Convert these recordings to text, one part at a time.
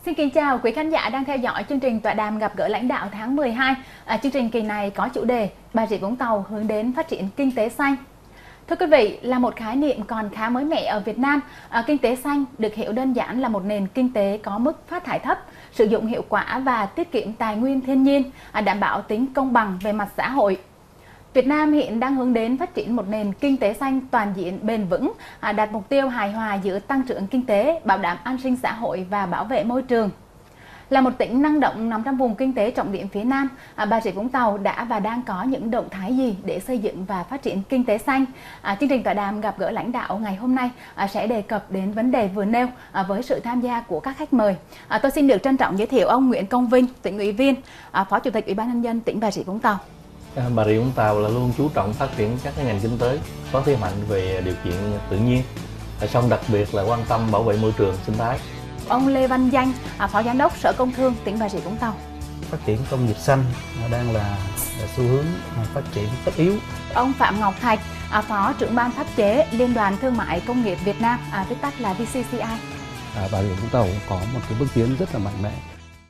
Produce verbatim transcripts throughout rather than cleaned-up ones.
Xin kính chào quý khán giả đang theo dõi chương trình tọa đàm gặp gỡ lãnh đạo tháng mười hai. À, chương trình kỳ này có chủ đề Bà Rịa Vũng Tàu hướng đến phát triển kinh tế xanh. Thưa quý vị, là một khái niệm còn khá mới mẻ ở Việt Nam, à, kinh tế xanh được hiểu đơn giản là một nền kinh tế có mức phát thải thấp, sử dụng hiệu quả và tiết kiệm tài nguyên thiên nhiên, à, đảm bảo tính công bằng về mặt xã hội. Việt Nam hiện đang hướng đến phát triển một nền kinh tế xanh toàn diện bền vững, à, đạt mục tiêu hài hòa giữa tăng trưởng kinh tế, bảo đảm an sinh xã hội và bảo vệ môi trường. Là một tỉnh năng động nằm trong vùng kinh tế trọng điểm phía Nam, à, Bà Rịa Vũng Tàu đã và đang có những động thái gì để xây dựng và phát triển kinh tế xanh? À, chương trình tọa đàm gặp gỡ lãnh đạo ngày hôm nay à, sẽ đề cập đến vấn đề vừa nêu à, với sự tham gia của các khách mời. À, tôi xin được trân trọng giới thiệu ông Nguyễn Công Vinh, tỉnh ủy viên, à, Phó Chủ tịch Ủy ban nhân dân tỉnh Bà Rịa Vũng Tàu. Bà Rịa Vũng Tàu là luôn chú trọng phát triển các cái ngành kinh tế có thế mạnh về điều kiện tự nhiên, song đặc biệt là quan tâm bảo vệ môi trường sinh thái. Ông Lê Văn Danh, Phó Giám đốc Sở Công Thương tỉnh Bà Rịa Vũng Tàu. Phát triển công nghiệp xanh đang là xu hướng phát triển tất yếu. Ông Phạm Ngọc Thạch, Phó trưởng ban pháp chế Liên đoàn Thương mại Công nghiệp Việt Nam, viết tắt là vê xê xê i. À, Bà Rịa Vũng Tàu có một cái bước tiến rất là mạnh mẽ.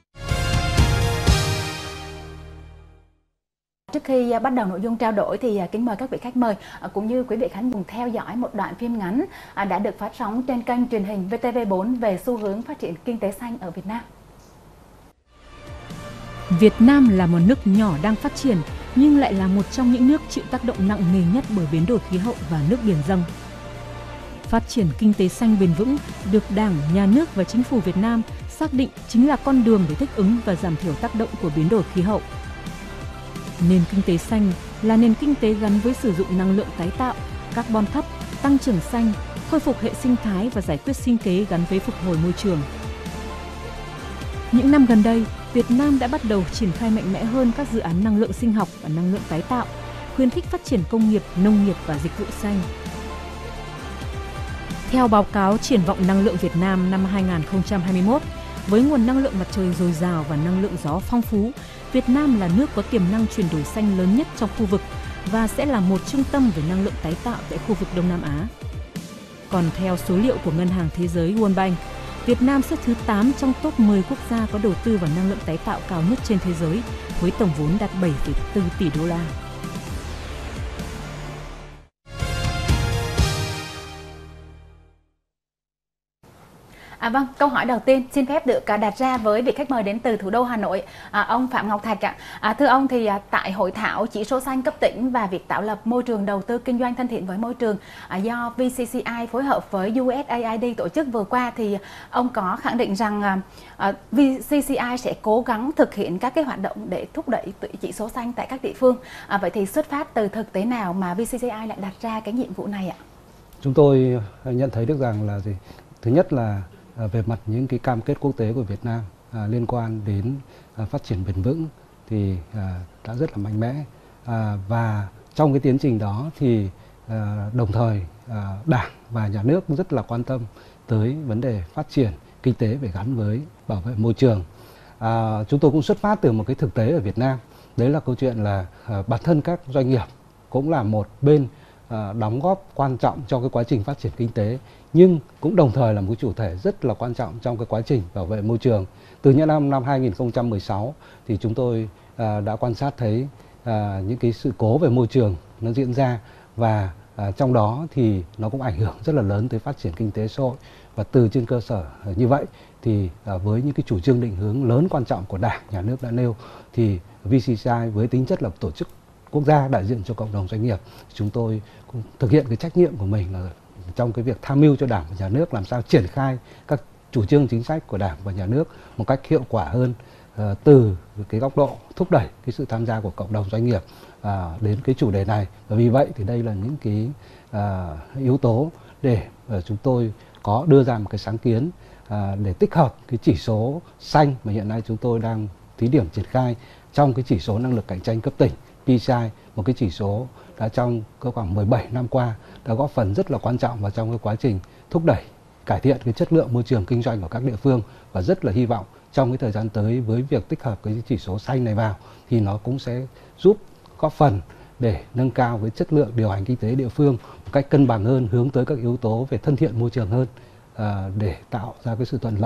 Trước khi bắt đầu nội dung trao đổi thì kính mời các vị khách mời cũng như quý vị khán giả cùng theo dõi một đoạn phim ngắn đã được phát sóng trên kênh truyền hình vê tê vê bốn về xu hướng phát triển kinh tế xanh ở Việt Nam. Việt Nam là một nước nhỏ đang phát triển nhưng lại là một trong những nước chịu tác động nặng nề nhất bởi biến đổi khí hậu và nước biển dâng. Phát triển kinh tế xanh bền vững được Đảng, Nhà nước và Chính phủ Việt Nam xác định chính là con đường để thích ứng và giảm thiểu tác động của biến đổi khí hậu. Nền kinh tế xanh là nền kinh tế gắn với sử dụng năng lượng tái tạo, carbon thấp, tăng trưởng xanh, khôi phục hệ sinh thái và giải quyết sinh kế gắn với phục hồi môi trường. Những năm gần đây, Việt Nam đã bắt đầu triển khai mạnh mẽ hơn các dự án năng lượng sinh học và năng lượng tái tạo, khuyến khích phát triển công nghiệp, nông nghiệp và dịch vụ xanh. Theo báo cáo Triển vọng năng lượng Việt Nam năm hai nghìn không trăm hai mươi mốt, với nguồn năng lượng mặt trời dồi dào và năng lượng gió phong phú, Việt Nam là nước có tiềm năng chuyển đổi xanh lớn nhất trong khu vực và sẽ là một trung tâm về năng lượng tái tạo tại khu vực Đông Nam Á. Còn theo số liệu của Ngân hàng Thế giới World Bank, Việt Nam xếp thứ tám trong top mười quốc gia có đầu tư vào năng lượng tái tạo cao nhất trên thế giới, với tổng vốn đạt bảy phẩy bốn tỷ đô la. À, vâng, câu hỏi đầu tiên xin phép được đặt ra với vị khách mời đến từ thủ đô Hà Nội, à, ông Phạm Ngọc Thạch ạ. À, thưa ông, thì à, tại hội thảo chỉ số xanh cấp tỉnh và việc tạo lập môi trường đầu tư kinh doanh thân thiện với môi trường à, do vê xê xê i phối hợp với u ét a i đê tổ chức vừa qua, thì ông có khẳng định rằng à, à, vê xê xê i sẽ cố gắng thực hiện các cái hoạt động để thúc đẩy chỉ số xanh tại các địa phương. À, vậy thì xuất phát từ thực tế nào mà vê xê xê i lại đặt ra cái nhiệm vụ này ạ? Chúng tôi nhận thấy được rằng là gì? Thứ nhất là về mặt những cái cam kết quốc tế của Việt Nam à, liên quan đến à, phát triển bền vững thì à, đã rất là mạnh mẽ, à, và trong cái tiến trình đó thì à, đồng thời à, Đảng và Nhà nước cũng rất là quan tâm tới vấn đề phát triển kinh tế phải gắn với bảo vệ môi trường. À, chúng tôi cũng xuất phát từ một cái thực tế ở Việt Nam, đấy là câu chuyện là à, bản thân các doanh nghiệp cũng là một bên à, đóng góp quan trọng trong cái quá trình phát triển kinh tế, nhưng cũng đồng thời là một chủ thể rất là quan trọng trong cái quá trình bảo vệ môi trường. Từ những năm năm hai nghìn không trăm mười sáu thì chúng tôi à, đã quan sát thấy à, những cái sự cố về môi trường nó diễn ra, và à, trong đó thì nó cũng ảnh hưởng rất là lớn tới phát triển kinh tế xã hội. Và từ trên cơ sở như vậy thì à, với những cái chủ trương định hướng lớn quan trọng của Đảng, Nhà nước đã nêu, thì vê xê xê i với tính chất là tổ chức quốc gia đại diện cho cộng đồng doanh nghiệp, chúng tôi cũng thực hiện cái trách nhiệm của mình là trong cái việc tham mưu cho Đảng và Nhà nước làm sao triển khai các chủ trương chính sách của Đảng và Nhà nước một cách hiệu quả hơn, uh, từ cái góc độ thúc đẩy cái sự tham gia của cộng đồng doanh nghiệp uh, đến cái chủ đề này. Và vì vậy thì đây là những cái uh, yếu tố để uh, chúng tôi có đưa ra một cái sáng kiến uh, để tích hợp cái chỉ số xanh mà hiện nay chúng tôi đang thí điểm triển khai trong cái chỉ số năng lực cạnh tranh cấp tỉnh pê xê i, một cái chỉ số đã trong khoảng mười bảy năm qua đã góp phần rất là quan trọng vào trong cái quá trình thúc đẩy cải thiện cái chất lượng môi trường kinh doanh của các địa phương, và rất là hy vọng trong cái thời gian tới với việc tích hợp cái chỉ số xanh này vào thì nó cũng sẽ giúp góp phần để nâng cao cái chất lượng điều hành kinh tế địa phương một cách cân bằng hơn, hướng tới các yếu tố về thân thiện môi trường hơn, à, để tạo ra cái sự thuận lợi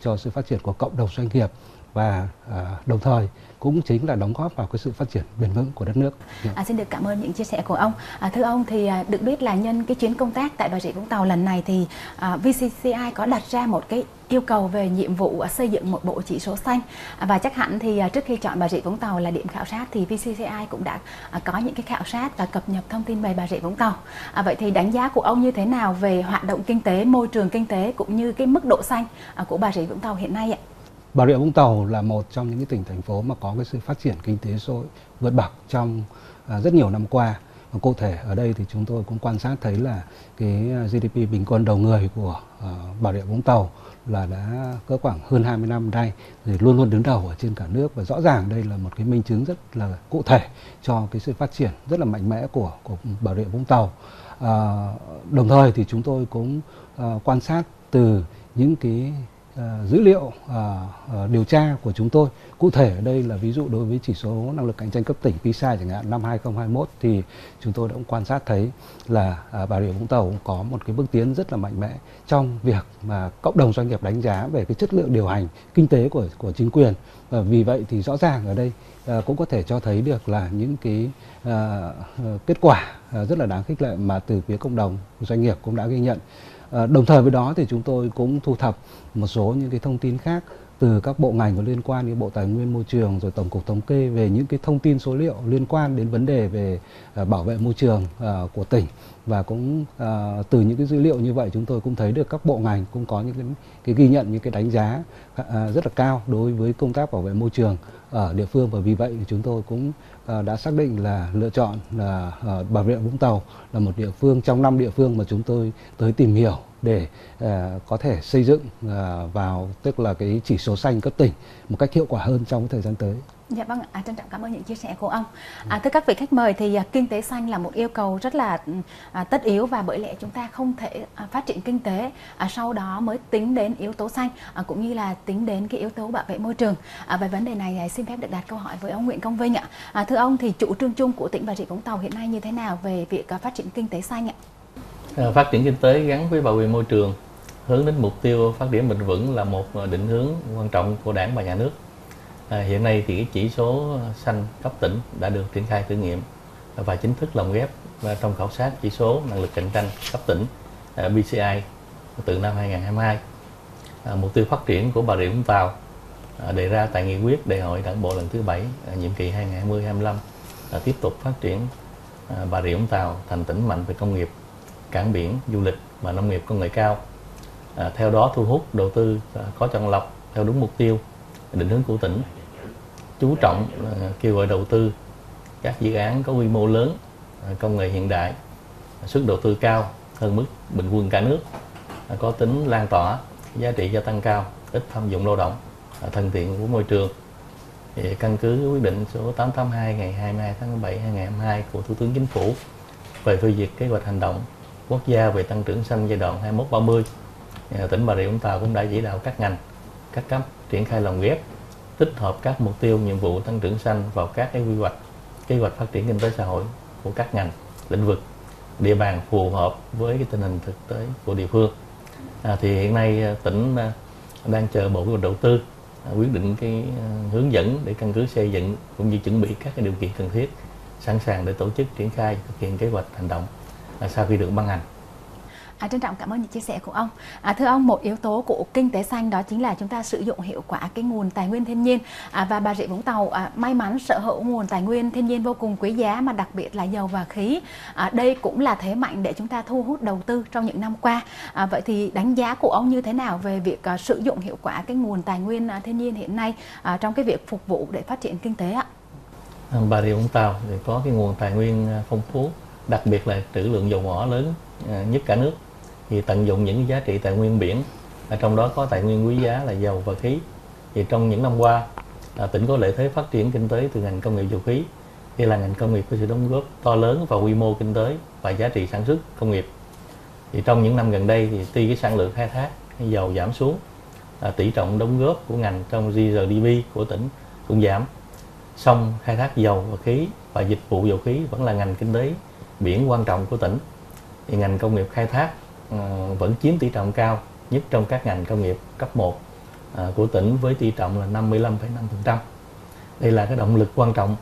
cho sự phát triển của cộng đồng doanh nghiệp và à, đồng thời cũng chính là đóng góp vào cái sự phát triển bền vững của đất nước. À, xin được cảm ơn những chia sẻ của ông. À, thưa ông, thì à, được biết là nhân cái chuyến công tác tại Bà Rịa Vũng Tàu lần này thì à, vê xê xê i có đặt ra một cái yêu cầu về nhiệm vụ à, xây dựng một bộ chỉ số xanh, à, và chắc hẳn thì à, trước khi chọn Bà Rịa Vũng Tàu là điểm khảo sát thì vê xê xê i cũng đã à, có những cái khảo sát và cập nhật thông tin về Bà Rịa Vũng Tàu. À, vậy thì đánh giá của ông như thế nào về hoạt động kinh tế, môi trường kinh tế cũng như cái mức độ xanh à, của Bà Rịa Vũng Tàu hiện nay ạ? Bà Rịa Vũng Tàu là một trong những cái tỉnh thành phố mà có cái sự phát triển kinh tế xã hội vượt bậc trong à, rất nhiều năm qua. Và cụ thể ở đây thì chúng tôi cũng quan sát thấy là cái giê đê pê bình quân đầu người của uh, Bà Rịa Vũng Tàu là đã có khoảng hơn hai mươi năm nay thì luôn luôn đứng đầu ở trên cả nước, và rõ ràng đây là một cái minh chứng rất là cụ thể cho cái sự phát triển rất là mạnh mẽ của của Bà Rịa Vũng Tàu. Uh, đồng thời thì chúng tôi cũng uh, quan sát từ những cái Uh, dữ liệu uh, uh, điều tra của chúng tôi. Cụ thể ở đây là ví dụ đối với chỉ số năng lực cạnh tranh cấp tỉnh pê i ét a chẳng hạn năm hai không hai mốt thì chúng tôi đã cũng quan sát thấy là uh, Bà Rịa Vũng Tàu cũng có một cái bước tiến rất là mạnh mẽ trong việc mà cộng đồng doanh nghiệp đánh giá về cái chất lượng điều hành kinh tế của của chính quyền. Và vì vậy thì rõ ràng ở đây uh, cũng có thể cho thấy được là những cái uh, uh, kết quả uh, rất là đáng khích lệ mà từ phía cộng đồng doanh nghiệp cũng đã ghi nhận. À, đồng thời với đó thì chúng tôi cũng thu thập một số những cái thông tin khác từ các bộ ngành có liên quan như Bộ Tài nguyên Môi trường rồi Tổng cục Thống kê về những cái thông tin số liệu liên quan đến vấn đề về uh, bảo vệ môi trường uh, của tỉnh. Và cũng uh, từ những cái dữ liệu như vậy chúng tôi cũng thấy được các bộ ngành cũng có những cái, cái ghi nhận, những cái đánh giá uh, rất là cao đối với công tác bảo vệ môi trường ở địa phương. Và vì vậy thì chúng tôi cũng uh, đã xác định là lựa chọn là uh, Bà Rịa Vũng Tàu là một địa phương trong năm địa phương mà chúng tôi tới tìm hiểu để uh, có thể xây dựng uh, vào tức là cái chỉ số xanh cấp tỉnh một cách hiệu quả hơn trong cái thời gian tới. Dạ vâng, à, trân trọng cảm ơn những chia sẻ của ông. À, thưa các vị khách mời, thì à, kinh tế xanh là một yêu cầu rất là à, tất yếu, và bởi lẽ chúng ta không thể à, phát triển kinh tế à, sau đó mới tính đến yếu tố xanh à, cũng như là tính đến cái yếu tố bảo vệ môi trường. À, về vấn đề này à, xin phép được đặt câu hỏi với ông Nguyễn Công Vinh ạ. À, thưa ông, thì chủ trương chung của tỉnh Bà Rịa Vũng Tàu hiện nay như thế nào về việc à, phát triển kinh tế xanh ạ? À, phát triển kinh tế gắn với bảo vệ môi trường, hướng đến mục tiêu phát triển bền vững là một định hướng quan trọng của Đảng và Nhà nước. À, hiện nay thì cái chỉ số xanh cấp tỉnh đã được triển khai thử nghiệm và chính thức lồng ghép trong khảo sát chỉ số năng lực cạnh tranh cấp tỉnh uh, bê xê i từ năm hai không hai hai. À, mục tiêu phát triển của Bà Rịa Vũng Tàu à, đề ra tại nghị quyết Đại hội Đảng bộ lần thứ bảy à, nhiệm kỳ hai nghìn không trăm hai mươi đến hai nghìn không trăm hai mươi lăm là tiếp tục phát triển à, Bà Rịa Vũng Tàu thành tỉnh mạnh về công nghiệp, cảng biển, du lịch và nông nghiệp công nghệ cao. À, theo đó thu hút đầu tư à, có chọn lọc theo đúng mục tiêu định hướng của tỉnh, chú trọng uh, kêu gọi đầu tư các dự án có quy mô lớn, uh, công nghệ hiện đại, uh, sức đầu tư cao hơn mức bình quân cả nước, uh, có tính lan tỏa, giá trị gia tăng cao, ít thâm dụng lao động, uh, thân thiện với môi trường. Thì căn cứ quyết định số tám trăm tám mươi hai ngày hai mươi hai tháng bảy năm hai nghìn không trăm hai mươi hai của Thủ tướng Chính phủ về phê duyệt kế hoạch hành động quốc gia về tăng trưởng xanh giai đoạn hai mươi mốt ba mươi, uh, tỉnh Bà Rịa Vũng Tàu cũng đã chỉ đạo các ngành, các cấp triển khai lồng ghép, tích hợp các mục tiêu nhiệm vụ tăng trưởng xanh vào các cái quy hoạch, kế hoạch phát triển kinh tế xã hội của các ngành, lĩnh vực, địa bàn phù hợp với cái tình hình thực tế của địa phương. À, thì hiện nay tỉnh đang chờ Bộ Kế hoạch Đầu tư à, quyết định cái uh, hướng dẫn để căn cứ xây dựng cũng như chuẩn bị các cái điều kiện cần thiết, sẵn sàng để tổ chức triển khai thực hiện kế hoạch hành động à, sau khi được ban hành. À, trân trọng cảm ơn những chia sẻ của ông. À, thưa ông, một yếu tố của kinh tế xanh đó chính là chúng ta sử dụng hiệu quả cái nguồn tài nguyên thiên nhiên. À, và Bà Rịa Vũng Tàu à, may mắn sở hữu nguồn tài nguyên thiên nhiên vô cùng quý giá, mà đặc biệt là dầu và khí. À, đây cũng là thế mạnh để chúng ta thu hút đầu tư trong những năm qua. À, vậy thì đánh giá của ông như thế nào về việc à, sử dụng hiệu quả cái nguồn tài nguyên à, thiên nhiên hiện nay à, trong cái việc phục vụ để phát triển kinh tế ạ? À, Bà Rịa Vũng Tàu thì có cái nguồn tài nguyên phong phú, đặc biệt là trữ lượng dầu mỏ lớn à, nhất cả nước. Thì tận dụng những giá trị tài nguyên biển, ở trong đó có tài nguyên quý giá là dầu và khí. Thì trong những năm qua, à, tỉnh có lợi thế phát triển kinh tế từ ngành công nghiệp dầu khí. Đây là ngành công nghiệp có sự đóng góp to lớn vào quy mô kinh tế và giá trị sản xuất công nghiệp. Thì trong những năm gần đây thì tuy cái sản lượng khai thác dầu giảm xuống, à, tỷ trọng đóng góp của ngành trong giê đê pê của tỉnh cũng giảm. Song khai thác dầu và khí và dịch vụ dầu khí vẫn là ngành kinh tế biển quan trọng của tỉnh. Thì ngành công nghiệp khai thác uh, vẫn chiếm tỷ trọng cao nhất trong các ngành công nghiệp cấp một, của tỉnh với tỷ trọng là năm mươi lăm phẩy năm phần trăm. Đây là cái động lực quan trọng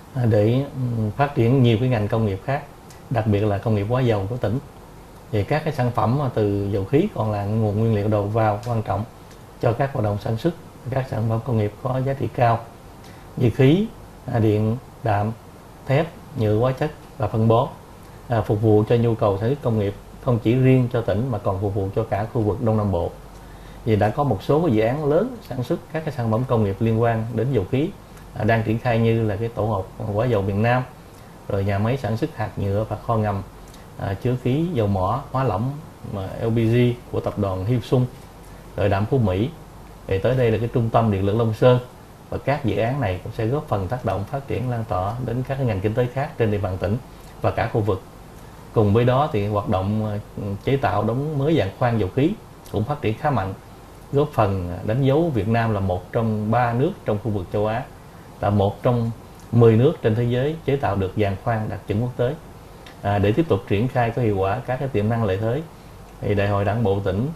để phát triển nhiều cái ngành công nghiệp khác, đặc biệt là công nghiệp hóa dầu của tỉnh. Thì các cái sản phẩm từ dầu khí còn là nguồn nguyên liệu đầu vào quan trọng cho các hoạt động sản xuất các sản phẩm công nghiệp có giá trị cao như khí, điện, đạm, thép, nhựa hóa chất và phân bón, à, phục vụ cho nhu cầu sản xuất công nghiệp không chỉ riêng cho tỉnh mà còn phục vụ cho cả khu vực Đông Nam Bộ. Vì đã có một số cái dự án lớn sản xuất các cái sản phẩm công nghiệp liên quan đến dầu khí à, đang triển khai như là cái tổ hợp hóa dầu miền Nam, rồi nhà máy sản xuất hạt nhựa và kho ngầm à, chứa khí dầu mỏ hóa lỏng L P G của tập đoàn Hyosung, Sung, rồi Đạm Phú Mỹ. Thì tới đây là cái trung tâm điện lực Long Sơn, và các dự án này cũng sẽ góp phần tác động phát triển lan tỏa đến các ngành kinh tế khác trên địa bàn tỉnh và cả khu vực. Cùng với đó thì hoạt động chế tạo đóng mới giàn khoan dầu khí cũng phát triển khá mạnh, góp phần đánh dấu Việt Nam là một trong ba nước trong khu vực châu Á, là một trong mười nước trên thế giới chế tạo được giàn khoan đạt chuẩn quốc tế. À, để tiếp tục triển khai có hiệu quả các cái tiềm năng lợi thế, thì Đại hội Đảng bộ tỉnh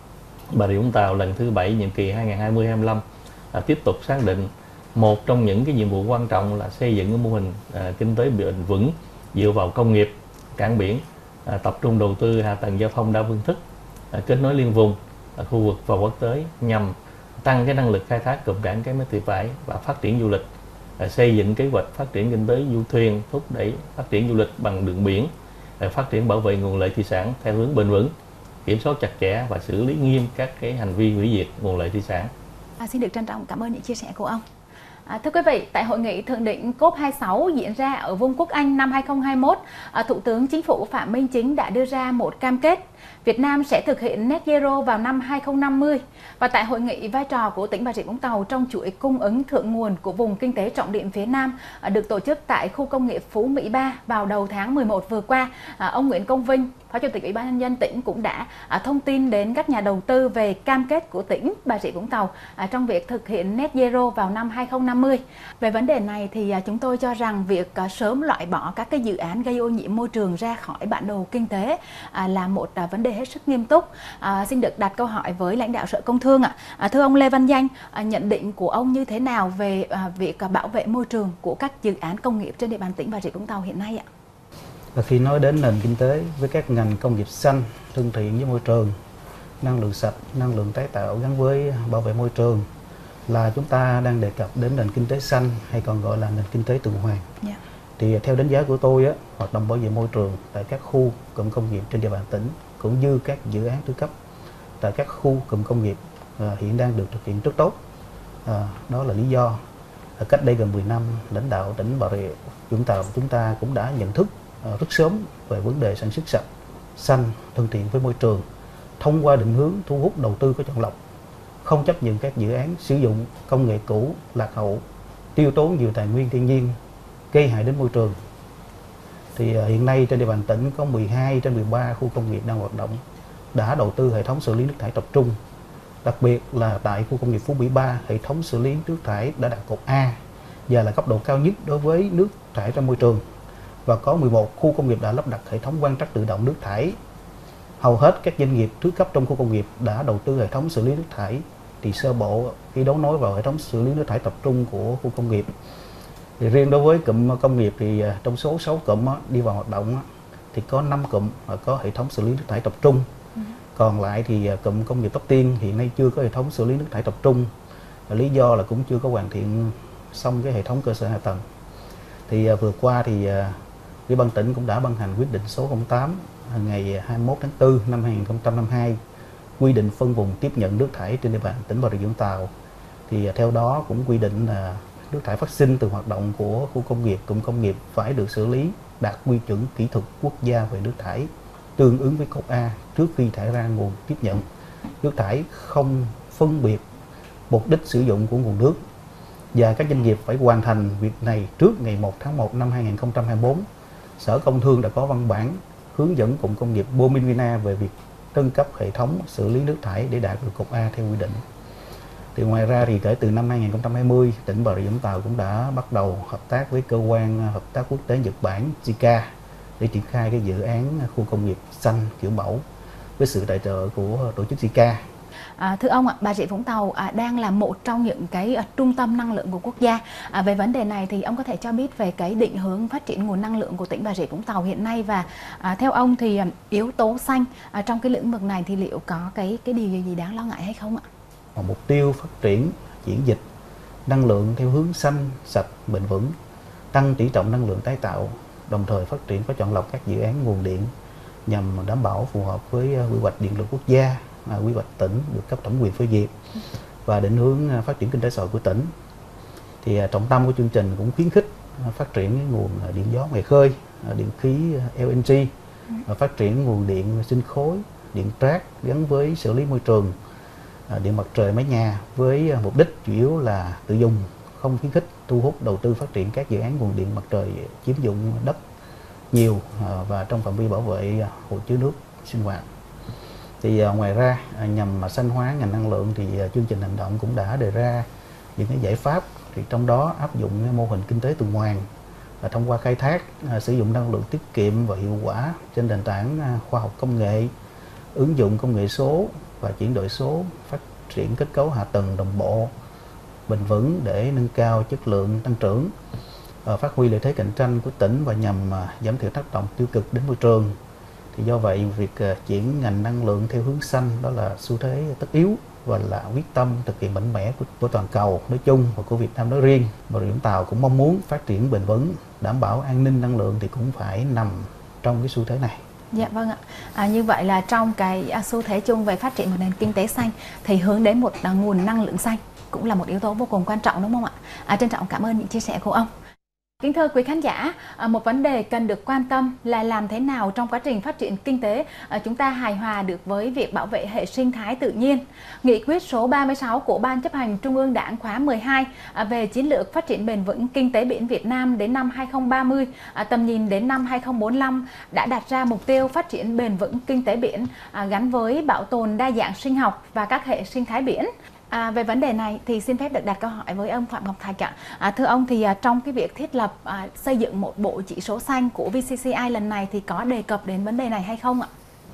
Bà Rịa Vũng Tàu lần thứ bảy nhiệm kỳ hai nghìn không trăm hai mươi đến hai nghìn không trăm hai mươi lăm à, tiếp tục xác định một trong những cái nhiệm vụ quan trọng là xây dựng cái mô hình à, kinh tế bền vững dựa vào công nghiệp, cảng biển, à, tập trung đầu tư hạ tầng giao thông đa phương thức, à, kết nối liên vùng, à, khu vực và quốc tế nhằm tăng cái năng lực khai thác cụm cảng cái mép thị vải và phát triển du lịch, à, xây dựng kế hoạch phát triển kinh tế du thuyền, thúc đẩy phát triển du lịch bằng đường biển, à, phát triển bảo vệ nguồn lợi thủy sản theo hướng bền vững, kiểm soát chặt chẽ và xử lý nghiêm các cái hành vi hủy diệt nguồn lợi thủy sản. À, xin được trân trọng cảm ơn những chia sẻ của ông. À, thưa quý vị, tại hội nghị thượng đỉnh C O P hai mươi sáu diễn ra ở Vương quốc Anh năm hai nghìn không trăm hai mươi mốt, à, Thủ tướng Chính phủ Phạm Minh Chính đã đưa ra một cam kết Việt Nam sẽ thực hiện net zero vào năm hai nghìn không trăm năm mươi. Và tại hội nghị, vai trò của tỉnh Bà Rịa Vũng Tàu trong chuỗi cung ứng thượng nguồn của vùng kinh tế trọng điểm phía Nam à, được tổ chức tại khu công nghiệp Phú Mỹ ba vào đầu tháng mười một vừa qua. À, ông Nguyễn Công Vinh, Phó Chủ tịch Ủy ban nhân dân tỉnh cũng đã à, thông tin đến các nhà đầu tư về cam kết của tỉnh Bà Rịa Vũng Tàu à, trong việc thực hiện net zero vào năm hai nghìn không trăm năm mươi. Về vấn đề này thì à, chúng tôi cho rằng việc à, sớm loại bỏ các cái dự án gây ô nhiễm môi trường ra khỏi bản đồ kinh tế à, là một à, vấn đề hết sức nghiêm túc. À, xin được đặt câu hỏi với lãnh đạo Sở Công Thương ạ. À, thưa ông Lê Văn Danh, à, nhận định của ông như thế nào về à, việc à, bảo vệ môi trường của các dự án công nghiệp trên địa bàn tỉnh Bà Rịa Vũng Tàu hiện nay ạ? Và khi nói đến nền kinh tế với các ngành công nghiệp xanh, thân thiện với môi trường, năng lượng sạch, năng lượng tái tạo gắn với bảo vệ môi trường, là chúng ta đang đề cập đến nền kinh tế xanh hay còn gọi là nền kinh tế tuần hoàn. Yeah. Thì theo đánh giá của tôi, á, hoạt động bảo vệ môi trường tại các khu cụm công nghiệp trên địa bàn tỉnh cũng như các dự án thứ cấp tại các khu cụm công nghiệp à, hiện đang được thực hiện rất tốt. À, đó là lý do à, cách đây gần mười năm, lãnh đạo tỉnh Bà Rịa Vũng Tàu chúng ta cũng đã nhận thức à, rất sớm về vấn đề sản xuất sạch, xanh, thân thiện với môi trường, thông qua định hướng thu hút đầu tư có chọn lọc, không chấp nhận các dự án sử dụng công nghệ cũ, lạc hậu, tiêu tốn nhiều tài nguyên thiên nhiên, gây hại đến môi trường. Thì uh, hiện nay trên địa bàn tỉnh có mười hai trên mười ba khu công nghiệp đang hoạt động, đã đầu tư hệ thống xử lý nước thải tập trung. Đặc biệt là tại khu công nghiệp Phú Mỹ ba, hệ thống xử lý nước thải đã đạt cột A và là cấp độ cao nhất đối với nước thải ra môi trường. Và có mười một khu công nghiệp đã lắp đặt hệ thống quan trắc tự động nước thải. Hầu hết các doanh nghiệp thứ cấp trong khu công nghiệp đã đầu tư hệ thống xử lý nước thải. Thì sơ bộ khi đấu nối vào hệ thống xử lý nước thải tập trung của khu công nghiệp, thì riêng đối với cụm công nghiệp thì trong số sáu cụm đi vào hoạt động thì có năm cụm có hệ thống xử lý nước thải tập trung. Ừ. Còn lại thì cụm công nghiệp Tóc Tiên hiện nay chưa có hệ thống xử lý nước thải tập trung. Lý do là cũng chưa có hoàn thiện xong cái hệ thống cơ sở hạ tầng. Thì vừa qua thì Ủy ban tỉnh cũng đã ban hành quyết định số không tám ngày hai mươi mốt tháng tư năm hai nghìn không trăm năm mươi hai quy định phân vùng tiếp nhận nước thải trên địa bàn tỉnh Bà Rịa Vũng Tàu. Thì theo đó cũng quy định là nước thải phát sinh từ hoạt động của khu công nghiệp, cụm công nghiệp phải được xử lý đạt quy chuẩn kỹ thuật quốc gia về nước thải tương ứng với cột A trước khi thải ra nguồn tiếp nhận. Nước thải không phân biệt mục đích sử dụng của nguồn nước, và các doanh nghiệp phải hoàn thành việc này trước ngày một tháng một năm hai nghìn không trăm hai mươi tư. Sở Công Thương đã có văn bản hướng dẫn cụm công nghiệp Bominvina về việc nâng cấp hệ thống xử lý nước thải để đạt được cột A theo quy định. Thì ngoài ra thì kể từ năm hai nghìn không trăm hai mươi, tỉnh Bà Rịa Vũng Tàu cũng đã bắt đầu hợp tác với cơ quan hợp tác quốc tế Nhật Bản gi ca để triển khai cái dự án khu công nghiệp xanh kiểu mẫu với sự tài trợ của tổ chức gi ca. À, thưa ông ạ, Bà Rịa Vũng Tàu à, đang là một trong những cái à, trung tâm năng lượng của quốc gia. À, về vấn đề này thì ông có thể cho biết về cái định hướng phát triển nguồn năng lượng của tỉnh Bà Rịa Vũng Tàu hiện nay, và à, theo ông thì à, yếu tố xanh à, trong cái lĩnh vực này thì liệu có cái cái điều gì đáng lo ngại hay không ạ? Mục tiêu phát triển chuyển dịch năng lượng theo hướng xanh, sạch, bền vững, tăng tỷ trọng năng lượng tái tạo, đồng thời phát triển có chọn lọc các dự án nguồn điện nhằm đảm bảo phù hợp với quy hoạch điện lực quốc gia, quy hoạch tỉnh được cấp thẩm quyền phê duyệt và định hướng phát triển kinh tế xã hội của tỉnh. Thì trọng tâm của chương trình cũng khuyến khích phát triển nguồn điện gió ngoài khơi, điện khí L N G, và phát triển nguồn điện sinh khối, điện rác gắn với xử lý môi trường, điện mặt trời mái nhà với mục đích chủ yếu là tự dùng, không khuyến khích thu hút đầu tư phát triển các dự án nguồn điện mặt trời chiếm dụng đất nhiều và trong phạm vi bảo vệ hồ chứa nước sinh hoạt. Thì ngoài ra, nhằm xanh hóa ngành năng lượng thì chương trình hành động cũng đã đề ra những cái giải pháp, thì trong đó áp dụng cái mô hình kinh tế tuần hoàn và thông qua khai thác sử dụng năng lượng tiết kiệm và hiệu quả trên nền tảng khoa học công nghệ, ứng dụng công nghệ số và chuyển đổi số, phát triển kết cấu hạ tầng đồng bộ bền vững để nâng cao chất lượng tăng trưởng, phát huy lợi thế cạnh tranh của tỉnh và nhằm giảm thiểu tác động tiêu cực đến môi trường. Thì do vậy, việc chuyển ngành năng lượng theo hướng xanh đó là xu thế tất yếu và là quyết tâm thực hiện mạnh mẽ của, của toàn cầu nói chung và của Việt Nam nói riêng. Bà Rịa Vũng Tàu cũng mong muốn phát triển bền vững, đảm bảo an ninh năng lượng thì cũng phải nằm trong cái xu thế này. Dạ vâng ạ. À, như vậy là trong cái à, xu thế chung về phát triển một nền kinh tế xanh thì hướng đến một à, nguồn năng lượng xanh cũng là một yếu tố vô cùng quan trọng, đúng không ạ? À, trân trọng cảm ơn những chia sẻ của ông. Kính thưa quý khán giả, một vấn đề cần được quan tâm là làm thế nào trong quá trình phát triển kinh tế chúng ta hài hòa được với việc bảo vệ hệ sinh thái tự nhiên. Nghị quyết số ba mươi sáu của Ban chấp hành Trung ương Đảng khóa mười hai về chiến lược phát triển bền vững kinh tế biển Việt Nam đến năm hai không ba mươi, tầm nhìn đến năm hai không bốn lăm đã đặt ra mục tiêu phát triển bền vững kinh tế biển gắn với bảo tồn đa dạng sinh học và các hệ sinh thái biển. À, về vấn đề này thì xin phép được đặt câu hỏi với ông Phạm Ngọc Thạch ạ. À, thưa ông thì à, trong cái việc thiết lập à, xây dựng một bộ chỉ số xanh của vê xê xê i lần này thì có đề cập đến vấn đề này hay không ạ?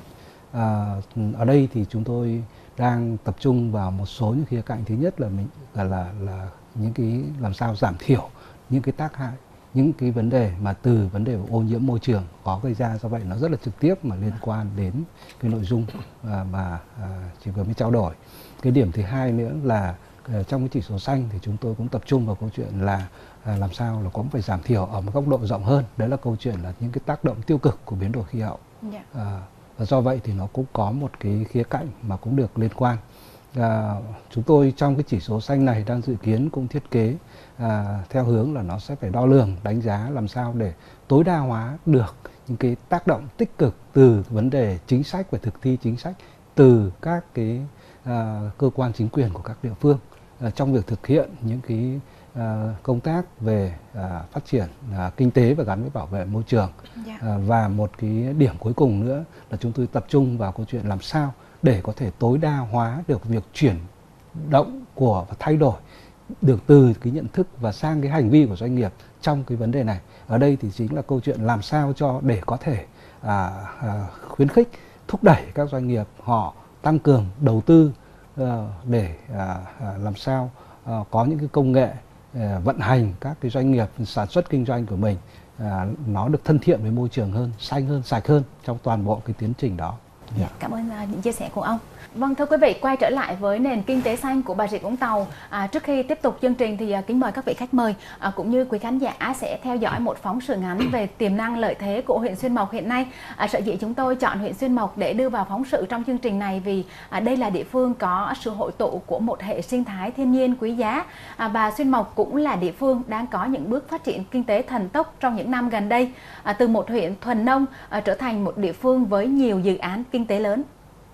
À, ở đây thì chúng tôi đang tập trung vào một số những khía cạnh. Thứ nhất là mình là là, là những cái làm sao giảm thiểu những cái tác hại, những cái vấn đề mà từ vấn đề ô nhiễm môi trường có gây ra. Do vậy nó rất là trực tiếp mà liên quan đến cái nội dung à, mà à, chị vừa mới trao đổi. Cái điểm thứ hai nữa là uh, trong cái chỉ số xanh thì chúng tôi cũng tập trung vào câu chuyện là uh, làm sao là cũng phải giảm thiểu ở một góc độ rộng hơn. Đấy là câu chuyện là những cái tác động tiêu cực của biến đổi khí hậu. Yeah. Uh, và do vậy thì nó cũng có một cái khía cạnh mà cũng được liên quan. Uh, chúng tôi trong cái chỉ số xanh này đang dự kiến cũng thiết kế uh, theo hướng là nó sẽ phải đo lường, đánh giá làm sao để tối đa hóa được những cái tác động tích cực từ vấn đề chính sách và thực thi chính sách từ các cái À, cơ quan chính quyền của các địa phương à, trong việc thực hiện những cái à, công tác về à, phát triển à, kinh tế và gắn với bảo vệ môi trường. Yeah. À, và một cái điểm cuối cùng nữa là chúng tôi tập trung vào câu chuyện làm sao để có thể tối đa hóa được việc chuyển động của và thay đổi được từ cái nhận thức và sang cái hành vi của doanh nghiệp trong cái vấn đề này. Ở đây thì chính là câu chuyện làm sao cho để có thể à, à, khuyến khích, thúc đẩy các doanh nghiệp họ tăng cường đầu tư uh, để uh, uh, làm sao uh, có những cái công nghệ uh, vận hành các cái doanh nghiệp sản xuất kinh doanh của mình uh, nó được thân thiện với môi trường hơn, xanh hơn, sạch hơn trong toàn bộ cái tiến trình đó. Yeah. Cảm ơn uh, những chia sẻ của ông. Vâng, thưa quý vị, quay trở lại với nền kinh tế xanh của Bà Rịa Vũng Tàu. À, trước khi tiếp tục chương trình thì à, kính mời các vị khách mời à, cũng như quý khán giả sẽ theo dõi một phóng sự ngắn về tiềm năng lợi thế của huyện Xuyên Mộc hiện nay. À, sở dĩ chúng tôi chọn huyện Xuyên Mộc để đưa vào phóng sự trong chương trình này vì à, đây là địa phương có sự hội tụ của một hệ sinh thái thiên nhiên quý giá. À, và Xuyên Mộc cũng là địa phương đang có những bước phát triển kinh tế thần tốc trong những năm gần đây. À, từ một huyện thuần nông à, trở thành một địa phương với nhiều dự án kinh tế lớn.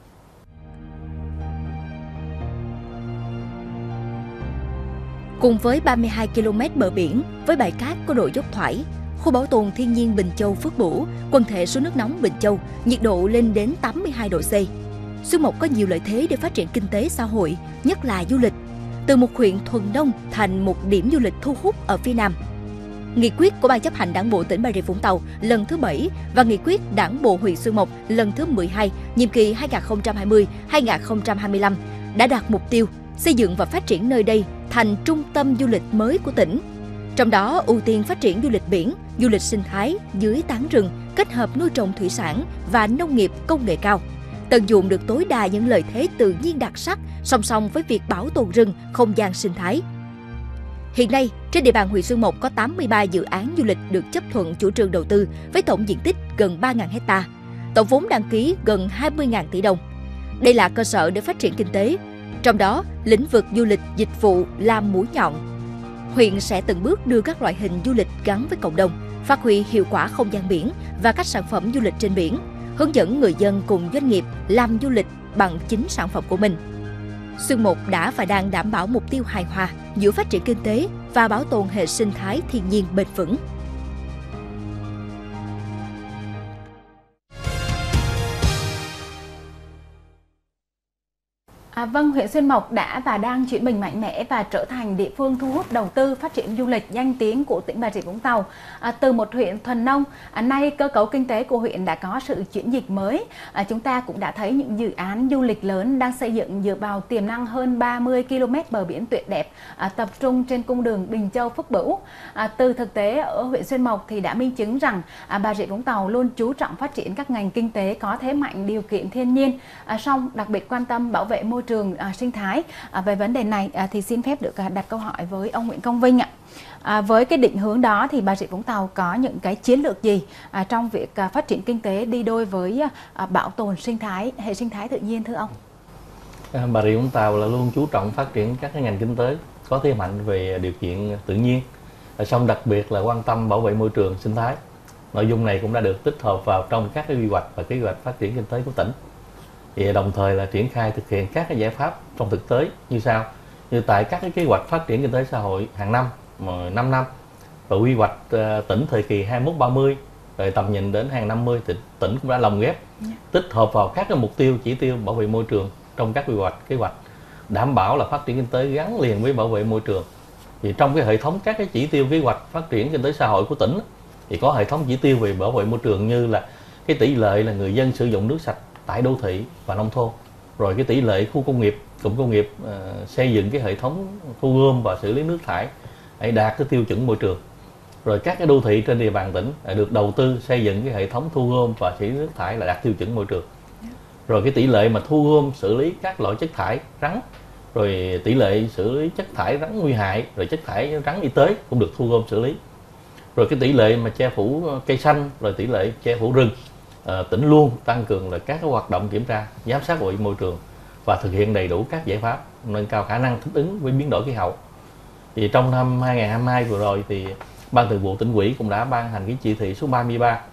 Cùng với ba mươi hai ki lô mét bờ biển, với bãi cát có độ dốc thoải, khu bảo tồn thiên nhiên Bình Châu Phước Bửu, quần thể suối nước nóng Bình Châu, nhiệt độ lên đến tám mươi hai độ C. Xuyên Mộc có nhiều lợi thế để phát triển kinh tế xã hội, nhất là du lịch. Từ một huyện thuần nông thành một điểm du lịch thu hút ở phía Nam. Nghị quyết của Ban chấp hành Đảng bộ tỉnh Bà Rịa Vũng Tàu lần thứ bảy và Nghị quyết Đảng bộ huyện Xuyên Mộc lần thứ mười hai, nhiệm kỳ hai nghìn không trăm hai mươi đến hai nghìn không trăm hai mươi lăm đã đặt mục tiêu xây dựng và phát triển nơi đây thành trung tâm du lịch mới của tỉnh. Trong đó ưu tiên phát triển du lịch biển, du lịch sinh thái dưới tán rừng, kết hợp nuôi trồng thủy sản và nông nghiệp công nghệ cao. Tận dụng được tối đa những lợi thế tự nhiên đặc sắc song song với việc bảo tồn rừng, không gian sinh thái. Hiện nay, trên địa bàn huyện Xuyên Mộc có tám mươi ba dự án du lịch được chấp thuận chủ trương đầu tư với tổng diện tích gần ba nghìn héc ta, tổng vốn đăng ký gần hai mươi nghìn tỷ đồng. Đây là cơ sở để phát triển kinh tế, trong đó lĩnh vực du lịch dịch vụ là mũi nhọn. Huyện sẽ từng bước đưa các loại hình du lịch gắn với cộng đồng, phát huy hiệu quả không gian biển và các sản phẩm du lịch trên biển, hướng dẫn người dân cùng doanh nghiệp làm du lịch bằng chính sản phẩm của mình. Xuyên Mộc đã và đang đảm bảo mục tiêu hài hòa giữa phát triển kinh tế và bảo tồn hệ sinh thái thiên nhiên bền vững. À, vâng, huyện Xuyên Mộc đã và đang chuyển mình mạnh mẽ và trở thành địa phương thu hút đầu tư phát triển du lịch danh tiếng của tỉnh Bà Rịa Vũng Tàu. À, từ một huyện thuần nông, à, nay cơ cấu kinh tế của huyện đã có sự chuyển dịch mới. À, chúng ta cũng đã thấy những dự án du lịch lớn đang xây dựng dựa vào tiềm năng hơn ba mươi ki lô mét bờ biển tuyệt đẹp, à, tập trung trên cung đường Bình Châu - Phước Bửu. À, từ thực tế ở huyện Xuyên Mộc thì đã minh chứng rằng à, Bà Rịa Vũng Tàu luôn chú trọng phát triển các ngành kinh tế có thế mạnh điều kiện thiên nhiên, à, song đặc biệt quan tâm bảo vệ môi trường à, sinh thái. À, về vấn đề này à, thì xin phép được à, đặt câu hỏi với ông Nguyễn Công Vinh ạ. À, với cái định hướng đó thì Bà Rịa Vũng Tàu có những cái chiến lược gì à, trong việc à, phát triển kinh tế đi đôi với à, bảo tồn sinh thái, hệ sinh thái tự nhiên thưa ông? À, Bà Rịa Vũng Tàu là luôn chú trọng phát triển các cái ngành kinh tế có thế mạnh về điều kiện tự nhiên, à, song đặc biệt là quan tâm bảo vệ môi trường sinh thái. Nội dung này cũng đã được tích hợp vào trong các cái quy hoạch và kế hoạch phát triển kinh tế của tỉnh. Thì đồng thời là triển khai thực hiện các cái giải pháp trong thực tế như sau: như tại các cái kế hoạch phát triển kinh tế xã hội hàng năm, năm năm, và quy hoạch uh, tỉnh thời kỳ hai mươi mốt ba mươi, rồi tầm nhìn đến hàng năm mươi, tỉnh, tỉnh cũng đã lồng ghép tích hợp vào các cái mục tiêu chỉ tiêu bảo vệ môi trường trong các quy hoạch kế hoạch, đảm bảo là phát triển kinh tế gắn liền với bảo vệ môi trường. Thì trong cái hệ thống các cái chỉ tiêu kế hoạch phát triển kinh tế xã hội của tỉnh thì có hệ thống chỉ tiêu về bảo vệ môi trường như là cái tỷ lệ là người dân sử dụng nước sạch tại đô thị và nông thôn, rồi cái tỷ lệ khu công nghiệp, cụm công nghiệp uh, xây dựng cái hệ thống thu gom và xử lý nước thải để đạt cái tiêu chuẩn môi trường, rồi các cái đô thị trên địa bàn tỉnh được đầu tư xây dựng cái hệ thống thu gom và xử lý nước thải là đạt tiêu chuẩn môi trường, rồi cái tỷ lệ mà thu gom xử lý các loại chất thải rắn, rồi tỷ lệ xử lý chất thải rắn nguy hại, rồi chất thải rắn y tế cũng được thu gom xử lý, rồi cái tỷ lệ mà che phủ cây xanh, rồi tỷ lệ che phủ rừng. À, tỉnh luôn tăng cường là các cái hoạt động kiểm tra, giám sát bảo vệ môi trường và thực hiện đầy đủ các giải pháp nâng cao khả năng thích ứng với biến đổi khí hậu. Thì trong năm hai nghìn không trăm hai mươi hai vừa rồi thì Ban Thường vụ Tỉnh ủy cũng đã ban hành cái chỉ thị số ba mươi ba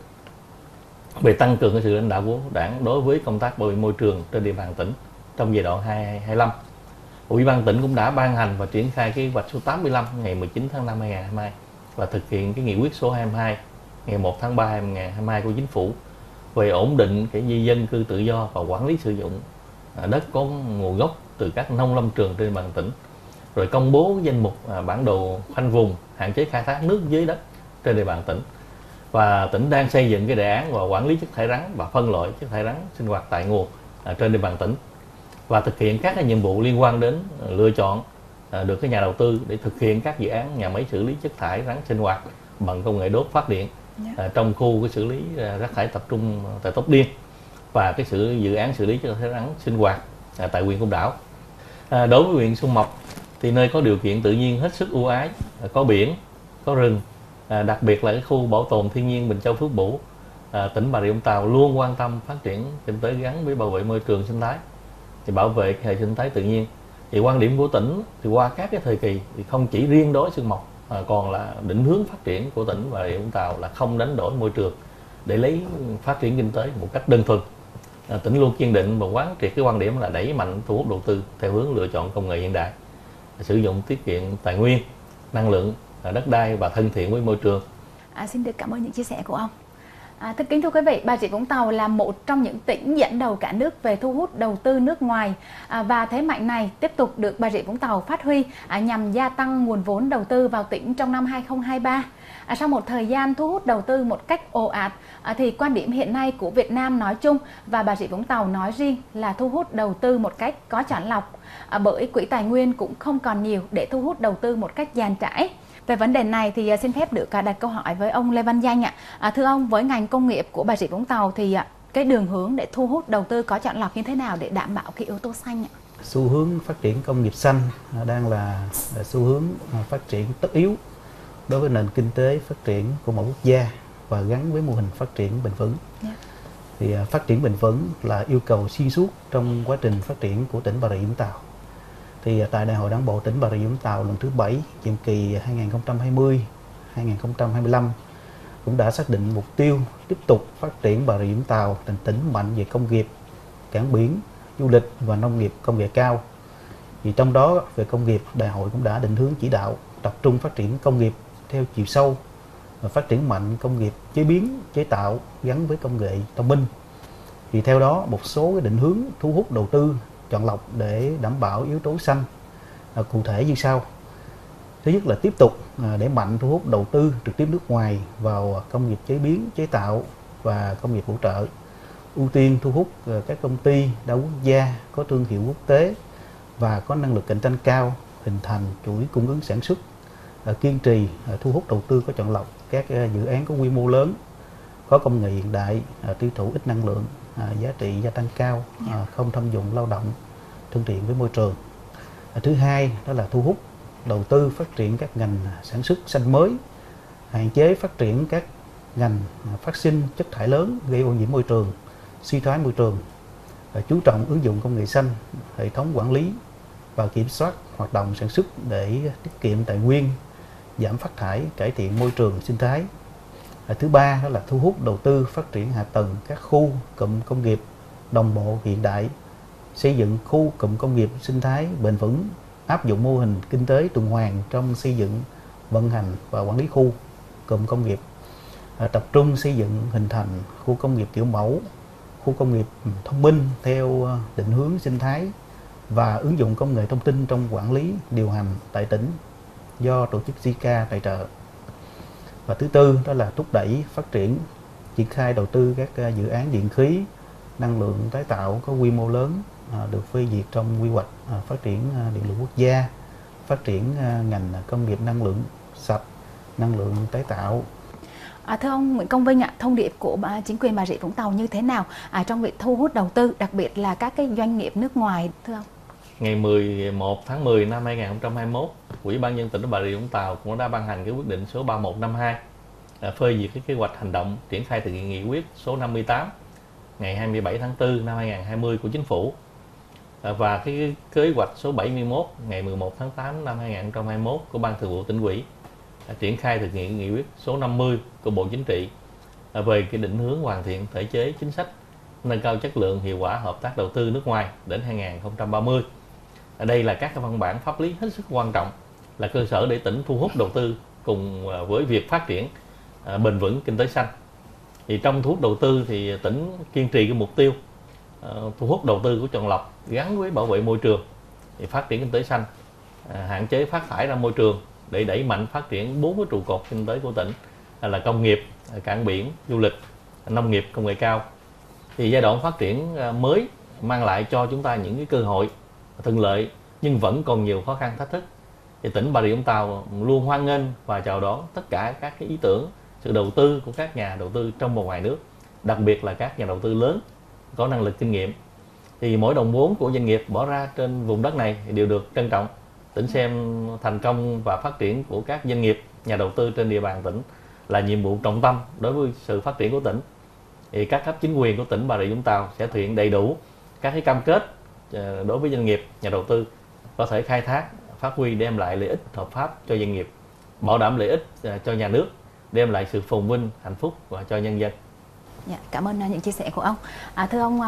về tăng cường cái sự lãnh đạo của Đảng đối với công tác bảo vệ môi trường trên địa bàn tỉnh trong giai đoạn hai nghìn không trăm hai mươi lăm. Ủy ban tỉnh cũng đã ban hành và triển khai cái kế hoạch số tám mươi lăm ngày mười chín tháng năm năm hai nghìn không trăm hai mươi hai và thực hiện cái nghị quyết số hai mươi hai ngày một tháng ba năm hai nghìn không trăm hai mươi hai của Chính phủ về ổn định cái di dân cư tự do và quản lý sử dụng đất có nguồn gốc từ các nông lâm trường trên địa bàn tỉnh, rồi công bố danh mục bản đồ khoanh vùng hạn chế khai thác nước dưới đất trên địa bàn tỉnh, và tỉnh đang xây dựng cái đề án và quản lý chất thải rắn và phân loại chất thải rắn sinh hoạt tại nguồn trên địa bàn tỉnh, và thực hiện các cái nhiệm vụ liên quan đến lựa chọn được cái nhà đầu tư để thực hiện các dự án nhà máy xử lý chất thải rắn sinh hoạt bằng công nghệ đốt phát điện. Yeah. À, trong khu cái xử lý à, rác thải tập trung tại Tóc Điên và cái sự dự án xử lý chất thải rắn sinh hoạt à, tại huyện Côn Đảo. À, đối với huyện Xuyên Mộc thì nơi có điều kiện tự nhiên hết sức ưu ái, à, có biển, có rừng, à, đặc biệt là cái khu bảo tồn thiên nhiên Bình Châu - Phước Bửu, à, tỉnh Bà Rịa Vũng Tàu luôn quan tâm phát triển kinh tế gắn với bảo vệ môi trường sinh thái, thì bảo vệ hệ sinh thái tự nhiên. Thì quan điểm của tỉnh thì qua các cái thời kỳ thì không chỉ riêng đối Xuyên Mộc, À, còn là định hướng phát triển của tỉnh Bà Rịa Vũng Tàu là không đánh đổi môi trường để lấy phát triển kinh tế một cách đơn thuần. À, tỉnh luôn kiên định và quán triệt cái quan điểm là đẩy mạnh thu hút đầu tư theo hướng lựa chọn công nghệ hiện đại, sử dụng tiết kiệm tài nguyên, năng lượng, đất đai và thân thiện với môi trường. À, xin được cảm ơn những chia sẻ của ông. À, thưa kính thưa quý vị, Bà Rịa Vũng Tàu là một trong những tỉnh dẫn đầu cả nước về thu hút đầu tư nước ngoài, à, và thế mạnh này tiếp tục được Bà Rịa Vũng Tàu phát huy à, nhằm gia tăng nguồn vốn đầu tư vào tỉnh trong năm hai không hai ba. À, sau một thời gian thu hút đầu tư một cách ồ ạt, à, thì quan điểm hiện nay của Việt Nam nói chung và Bà Rịa Vũng Tàu nói riêng là thu hút đầu tư một cách có chọn lọc, à, bởi quỹ tài nguyên cũng không còn nhiều để thu hút đầu tư một cách dàn trải. Về vấn đề này thì xin phép được đặt câu hỏi với ông Lê Văn Danh ạ. À, thưa ông, với ngành công nghiệp của Bà Rịa Vũng Tàu thì cái đường hướng để thu hút đầu tư có chọn lọc như thế nào để đảm bảo cái yếu tố xanh ạ? Xu hướng phát triển công nghiệp xanh đang là xu hướng phát triển tất yếu đối với nền kinh tế phát triển của một quốc gia và gắn với mô hình phát triển bền vững. Yeah. Thì phát triển bền vững là yêu cầu xuyên suốt trong quá trình phát triển của tỉnh Bà Rịa Vũng Tàu. Thì tại Đại hội Đảng bộ tỉnh Bà Rịa Vũng Tàu lần thứ bảy, nhiệm kỳ hai nghìn không trăm hai mươi đến hai nghìn không trăm hai mươi lăm cũng đã xác định mục tiêu tiếp tục phát triển Bà Rịa Vũng Tàu thành tỉnh mạnh về công nghiệp, cảng biển, du lịch và nông nghiệp công nghệ cao. Thì trong đó về công nghiệp, Đại hội cũng đã định hướng chỉ đạo tập trung phát triển công nghiệp theo chiều sâu và phát triển mạnh công nghiệp chế biến, chế tạo gắn với công nghệ thông minh. Thì theo đó một số cái định hướng thu hút đầu tư chọn lọc để đảm bảo yếu tố xanh à, cụ thể như sau. Thứ nhất là tiếp tục à, để mạnh thu hút đầu tư trực tiếp nước ngoài vào công nghiệp chế biến, chế tạo và công nghiệp hỗ trợ. Ưu tiên thu hút à, các công ty đa quốc gia có thương hiệu quốc tế và có năng lực cạnh tranh cao, hình thành chuỗi cung ứng sản xuất. À, kiên trì à, thu hút đầu tư có chọn lọc các à, dự án có quy mô lớn, có công nghệ hiện đại, à, tiêu thụ ít năng lượng, à, giá trị gia tăng cao, à, không thâm dụng lao động, thân thiện với môi trường. À, thứ hai đó là thu hút đầu tư phát triển các ngành sản xuất xanh mới, hạn chế phát triển các ngành phát sinh chất thải lớn gây ô nhiễm môi trường, suy thoái môi trường. À, chú trọng ứng dụng công nghệ xanh, hệ thống quản lý và kiểm soát hoạt động sản xuất để tiết kiệm tài nguyên, giảm phát thải, cải thiện môi trường sinh thái. À, thứ ba đó là thu hút đầu tư phát triển hạ tầng các khu cụm công nghiệp đồng bộ hiện đại, xây dựng khu cụm công nghiệp sinh thái bền vững, áp dụng mô hình kinh tế tuần hoàn trong xây dựng, vận hành và quản lý khu cụm công nghiệp. À, tập trung xây dựng hình thành khu công nghiệp kiểu mẫu, khu công nghiệp thông minh theo định hướng sinh thái và ứng dụng công nghệ thông tin trong quản lý, điều hành tại tỉnh do tổ chức giê i ca tài trợ. Và thứ tư đó là thúc đẩy phát triển, triển khai đầu tư các dự án điện khí, năng lượng tái tạo có quy mô lớn à, được phê duyệt trong quy hoạch à, phát triển à, điện lực quốc gia, phát triển à, ngành công nghiệp năng lượng sạch, năng lượng tái tạo. À, thưa ông Nguyễn Công Vinh ạ, thông điệp của chính quyền Bà Rịa Vũng Tàu như thế nào à, trong việc thu hút đầu tư, đặc biệt là các cái doanh nghiệp nước ngoài, thưa ông? Ngày mười một tháng mười năm hai nghìn không trăm hai mươi mốt, Ủy ban nhân dân tỉnh Bà Rịa Vũng Tàu cũng đã ban hành cái quyết định số ba một năm hai phê duyệt cái kế hoạch hành động triển khai thực hiện nghị quyết số năm mươi tám ngày hai mươi bảy tháng tư năm hai nghìn không trăm hai mươi của Chính phủ và cái kế hoạch số bảy mươi mốt ngày mười một tháng tám năm hai nghìn không trăm hai mươi mốt của Ban Thường vụ Tỉnh ủy triển khai thực hiện nghị quyết số năm mươi của Bộ Chính trị về cái định hướng hoàn thiện thể chế chính sách nâng cao chất lượng hiệu quả hợp tác đầu tư nước ngoài đến hai nghìn không trăm ba mươi. Ở đây là các cái văn bản pháp lý hết sức quan trọng, là cơ sở để tỉnh thu hút đầu tư cùng với việc phát triển à, bền vững kinh tế xanh. Thì trong thu hút đầu tư thì tỉnh kiên trì cái mục tiêu à, thu hút đầu tư của chọn lọc gắn với bảo vệ môi trường, thì phát triển kinh tế xanh, à, hạn chế phát thải ra môi trường để đẩy mạnh phát triển bốn cái trụ cột kinh tế của tỉnh à, là công nghiệp, à, cảng biển, du lịch, nông nghiệp công nghệ cao. Thì giai đoạn phát triển à, mới mang lại cho chúng ta những cái cơ hội thuận lợi nhưng vẫn còn nhiều khó khăn thách thức. Thì tỉnh Bà Rịa Vũng Tàu luôn hoan nghênh và chào đón tất cả các cái ý tưởng, sự đầu tư của các nhà đầu tư trong và ngoài nước, đặc biệt là các nhà đầu tư lớn có năng lực kinh nghiệm. Thì mỗi đồng vốn của doanh nghiệp bỏ ra trên vùng đất này thì đều được trân trọng. Tỉnh xem thành công và phát triển của các doanh nghiệp, nhà đầu tư trên địa bàn tỉnh là nhiệm vụ trọng tâm đối với sự phát triển của tỉnh. Thì các cấp chính quyền của tỉnh Bà Rịa Vũng Tàu sẽ thực hiện đầy đủ các cái cam kết đối với doanh nghiệp, nhà đầu tư có thể khai thác, phát huy đem lại lợi ích hợp pháp cho doanh nghiệp, bảo đảm lợi ích cho nhà nước, đem lại sự phồn vinh, hạnh phúc và cho nhân dân. Dạ, cảm ơn những chia sẻ của ông. À, thưa ông,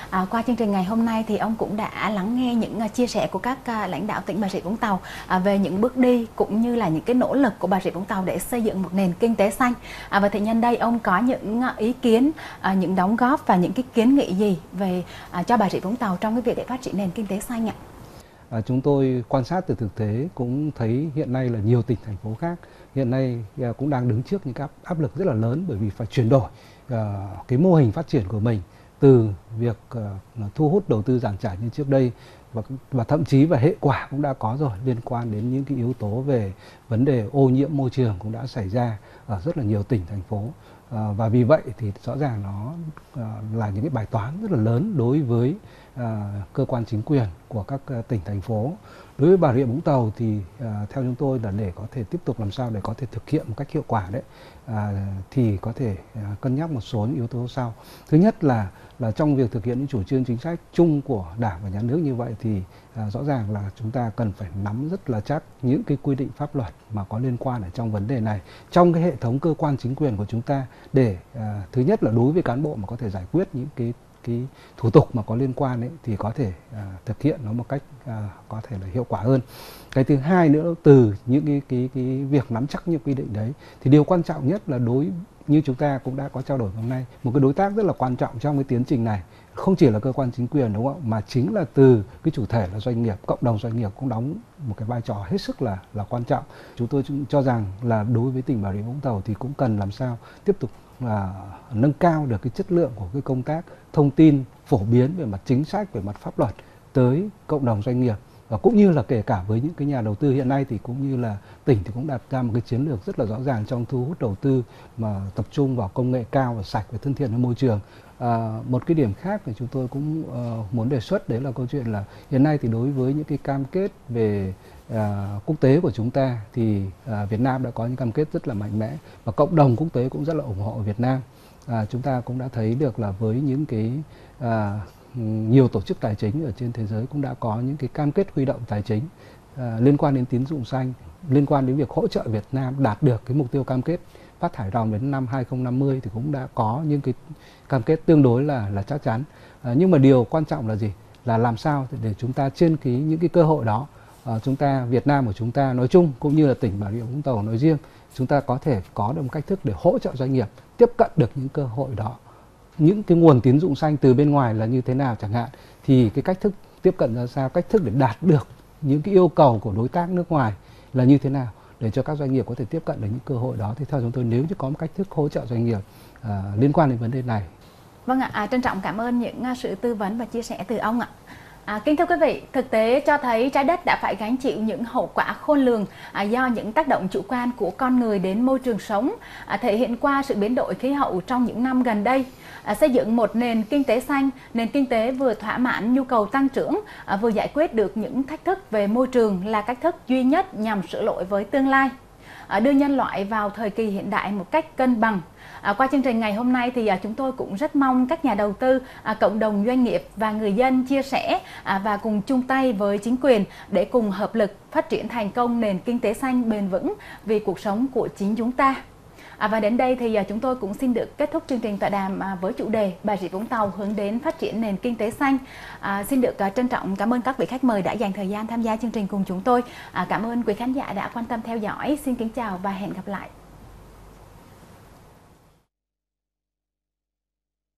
À, qua chương trình ngày hôm nay thì ông cũng đã lắng nghe những chia sẻ của các lãnh đạo tỉnh Bà Rịa Vũng Tàu à, về những bước đi cũng như là những cái nỗ lực của Bà Rịa Vũng Tàu để xây dựng một nền kinh tế xanh. À, và thì nhân đây ông có những ý kiến, à, những đóng góp và những cái kiến nghị gì về à, cho Bà Rịa Vũng Tàu trong cái việc để phát triển nền kinh tế xanh ạ? À, chúng tôi quan sát từ thực tế cũng thấy hiện nay là nhiều tỉnh thành phố khác hiện nay à, cũng đang đứng trước những áp, áp lực rất là lớn, bởi vì phải chuyển đổi à, cái mô hình phát triển của mình từ việc à, thu hút đầu tư giàn trải như trước đây, và, và thậm chí và hệ quả cũng đã có rồi, liên quan đến những cái yếu tố về vấn đề ô nhiễm môi trường cũng đã xảy ra ở rất là nhiều tỉnh thành phố. À, và vì vậy thì rõ ràng nó à, là những cái bài toán rất là lớn đối với à, cơ quan chính quyền của các à, tỉnh thành phố. Đối với Bà Rịa Vũng Tàu thì à, theo chúng tôi là để có thể tiếp tục làm sao để có thể thực hiện một cách hiệu quả đấy, à, thì có thể à, cân nhắc một số những yếu tố sau. Thứ nhất là là trong việc thực hiện những chủ trương chính sách chung của Đảng và Nhà nước như vậy thì à, rõ ràng là chúng ta cần phải nắm rất là chắc những cái quy định pháp luật mà có liên quan ở trong vấn đề này, trong cái hệ thống cơ quan chính quyền của chúng ta, để à, thứ nhất là đối với cán bộ mà có thể giải quyết những cái cái thủ tục mà có liên quan ấy, thì có thể à, thực hiện nó một cách à, có thể là hiệu quả hơn. Cái thứ hai nữa, từ những cái, cái, cái việc nắm chắc những quy định đấy thì điều quan trọng nhất là đối như chúng ta cũng đã có trao đổi hôm nay, một cái đối tác rất là quan trọng trong cái tiến trình này không chỉ là cơ quan chính quyền, đúng không, mà chính là từ cái chủ thể là doanh nghiệp, cộng đồng doanh nghiệp cũng đóng một cái vai trò hết sức là là quan trọng. Chúng tôi cho rằng là đối với tỉnh Bà Rịa Vũng Tàu thì cũng cần làm sao tiếp tục là nâng cao được cái chất lượng của cái công tác thông tin phổ biến về mặt chính sách, về mặt pháp luật tới cộng đồng doanh nghiệp, và cũng như là kể cả với những cái nhà đầu tư. Hiện nay thì cũng như là tỉnh thì cũng đặt ra một cái chiến lược rất là rõ ràng trong thu hút đầu tư mà tập trung vào công nghệ cao và sạch và thân thiện với môi trường. À, một cái điểm khác thì chúng tôi cũng uh, muốn đề xuất đấy là câu chuyện là hiện nay thì đối với những cái cam kết về uh, quốc tế của chúng ta thì uh, Việt Nam đã có những cam kết rất là mạnh mẽ, và cộng đồng quốc tế cũng rất là ủng hộ Việt Nam. À, chúng ta cũng đã thấy được là với những cái à, nhiều tổ chức tài chính ở trên thế giới cũng đã có những cái cam kết huy động tài chính à, liên quan đến tín dụng xanh, liên quan đến việc hỗ trợ Việt Nam đạt được cái mục tiêu cam kết phát thải ròng đến năm hai không năm mươi thì cũng đã có những cái cam kết tương đối là là chắc chắn. À, nhưng mà điều quan trọng là gì? Là làm sao để chúng ta trên cái những cái cơ hội đó, à, chúng ta Việt Nam của chúng ta nói chung cũng như là tỉnh Bà Rịa Vũng Tàu nói riêng, chúng ta có thể có được một cách thức để hỗ trợ doanh nghiệp tiếp cận được những cơ hội đó. Những cái nguồn tín dụng xanh từ bên ngoài là như thế nào chẳng hạn, thì cái cách thức tiếp cận ra sao, cách thức để đạt được những cái yêu cầu của đối tác nước ngoài là như thế nào để cho các doanh nghiệp có thể tiếp cận được những cơ hội đó. Thì theo chúng tôi, nếu như có một cách thức hỗ trợ doanh nghiệp à, liên quan đến vấn đề này. Vâng ạ, à, trân trọng cảm ơn những sự tư vấn và chia sẻ từ ông ạ. À, kính thưa quý vị, thực tế cho thấy trái đất đã phải gánh chịu những hậu quả khôn lường à, do những tác động chủ quan của con người đến môi trường sống, à, thể hiện qua sự biến đổi khí hậu trong những năm gần đây. À, xây dựng một nền kinh tế xanh, nền kinh tế vừa thỏa mãn nhu cầu tăng trưởng, à, vừa giải quyết được những thách thức về môi trường là cách thức duy nhất nhằm sửa lỗi với tương lai, à, đưa nhân loại vào thời kỳ hiện đại một cách cân bằng. À, qua chương trình ngày hôm nay thì à, chúng tôi cũng rất mong các nhà đầu tư, à, cộng đồng doanh nghiệp và người dân chia sẻ à, và cùng chung tay với chính quyền để cùng hợp lực phát triển thành công nền kinh tế xanh bền vững vì cuộc sống của chính chúng ta. À, và đến đây thì à, chúng tôi cũng xin được kết thúc chương trình tọa đàm à, với chủ đề Bà Rịa Vũng Tàu hướng đến phát triển nền kinh tế xanh. À, xin được à, trân trọng cảm ơn các vị khách mời đã dành thời gian tham gia chương trình cùng chúng tôi. À, cảm ơn quý khán giả đã quan tâm theo dõi. Xin kính chào và hẹn gặp lại.